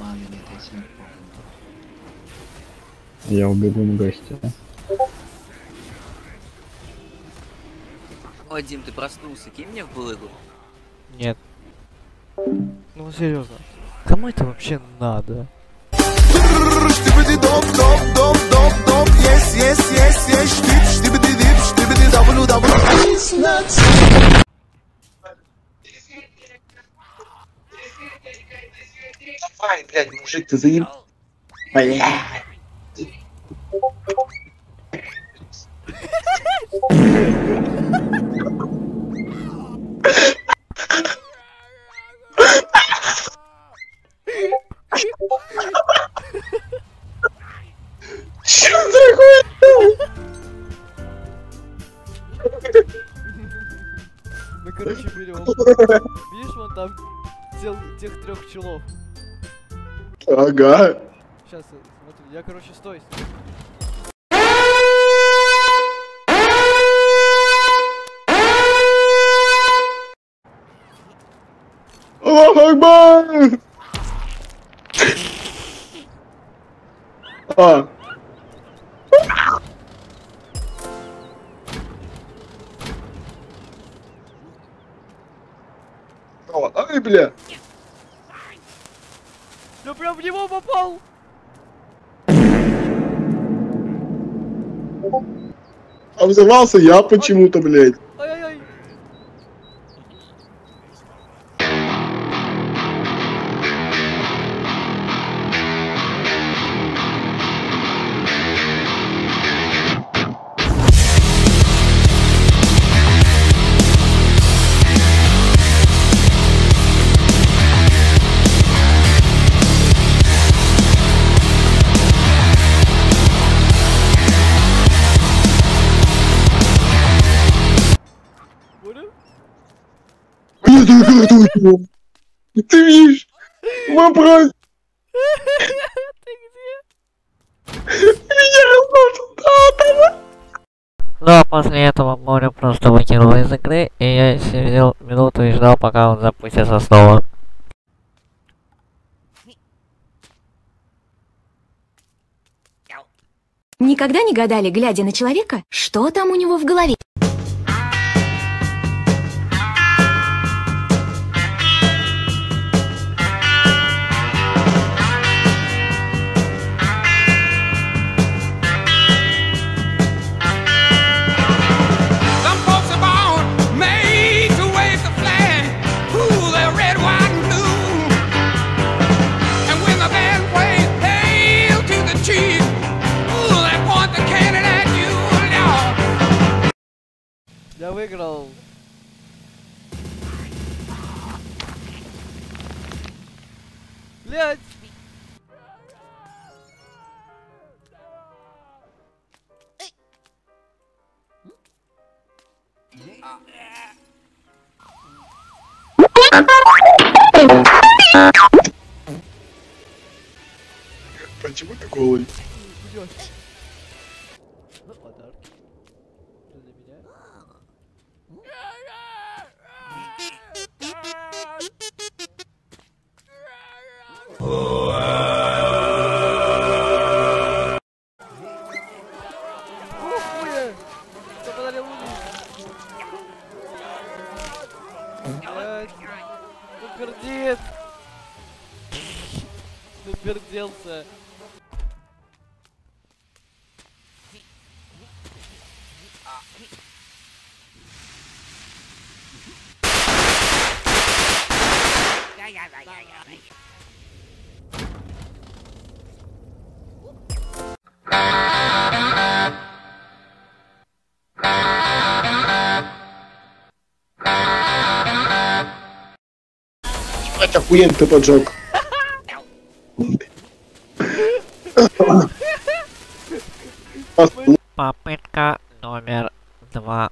маны нет, я тебе не помню. Я убегу в гости. О, Дим, ты проснулся, кинь мне в булыгу. Нет. Ну серьезно. Кому это вообще надо? Давай, блядь, мужик, ты заеб... Блядь. Чё такое? Мы, короче, берем. Видишь, вон там тех 3 пчелов. Ага. Сейчас, смотри, я, короче, стой. Аллах Акбар! А. О, ай, бля. Я прям в него попал! А взорвался я почему-то, блядь. Ай-яй-яй! Понял? Я такой думаю. Ты видишь? Вопрос. Ты где? Меня размажут. Ну а после этого море просто выкинуло из игры, и я сидел минуту и ждал, пока он запустится снова. Никогда не гадали, глядя на человека, что там у него в голове? Some folks are born made to wave the flag. Ooh, they're red, white, and blue. And when the band plays "Hail to the Chief," ooh, they point the cannon at you, Lord. Я выиграл. Блять! Почему ты голый? Идёт. Ну, подарки. Это для меня. Хуя! Кто подарил луни? Блядь! Напердит! Наперделся! Ебать, охуенно ты поджег. Попытка номер 2.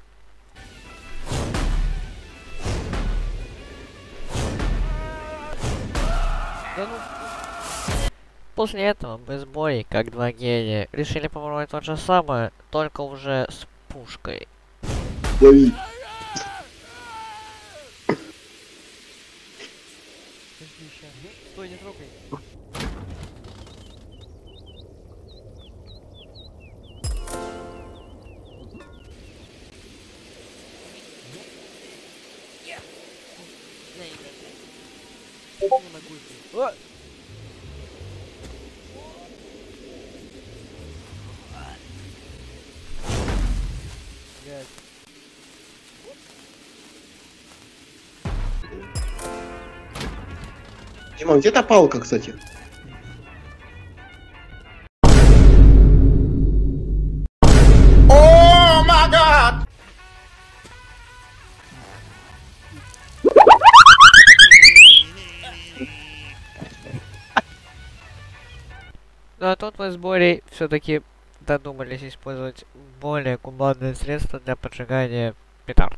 Да ну... После этого мы с Борей, как два гения, решили попробовать то же самое, только уже с пушкой. Лови. Подожди, ща. Стой, не трогай. На кухне. О! Блядь. Дима, где та палка, кстати? Oh my God! Ну а тут мы с Борей все-таки додумались использовать более гуманные средства для поджигания петард.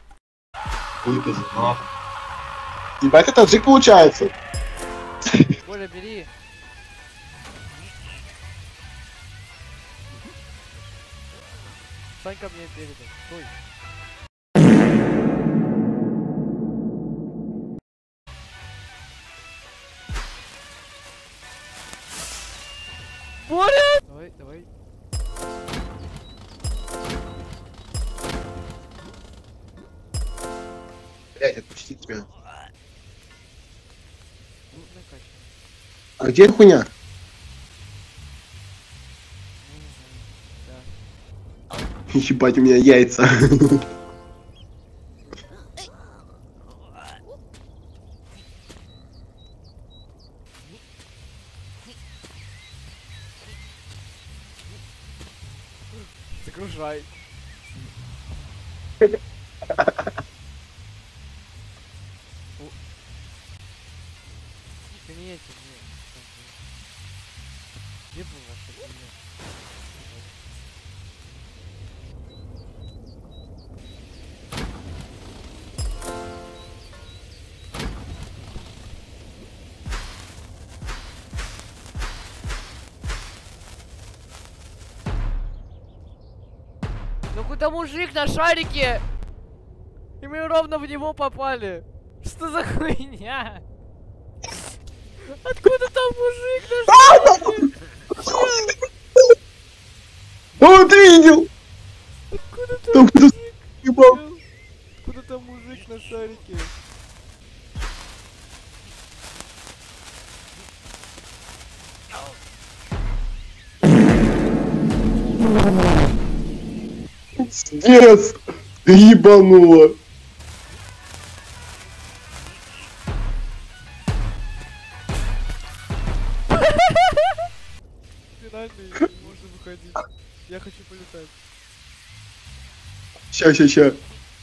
Ебать, это таджик получается. Коля, бери. Стань ко мне передом. Стой. Боря! Давай, давай. Блять, отпусти тебя. Ну, накачай. А где хуйня? Да. Ебать, у меня яйца. Загружай. Ты не эти, не. Где был ваша хуйня? Ну куда мужик на шарике? И мы ровно в него попали. Что за хуйня? Откуда там мужик на шарике? О, ты видел? Откуда Там там кто-то ебал. Откуда там мужик на шарике? Пиздец. Ты ебанула. Финальный, можно выходить. Я хочу полетать. Ща.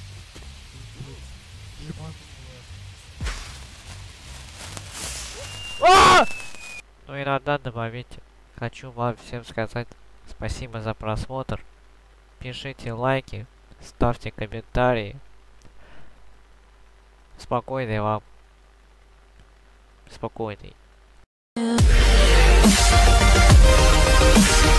Ну и на данный момент хочу вам всем сказать спасибо за просмотр. Пишите лайки, ставьте комментарии. Спокойной вам. Спокойной.